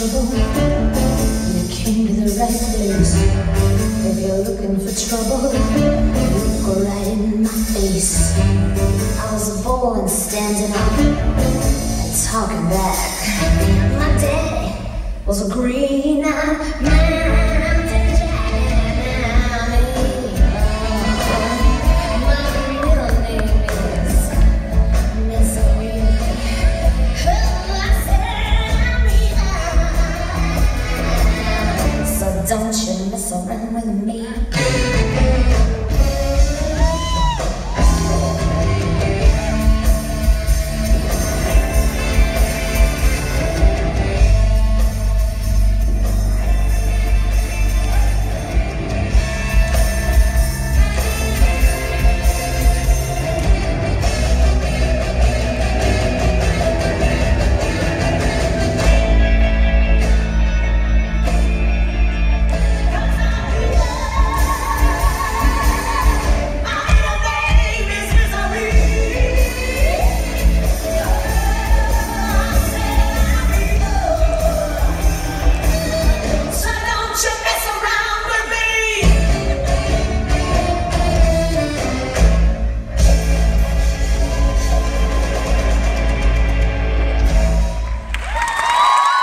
trouble, you came to the right place. If you're looking for trouble, you go right in my face. I was born standing up and talking back. My daddy was a green-eyed man.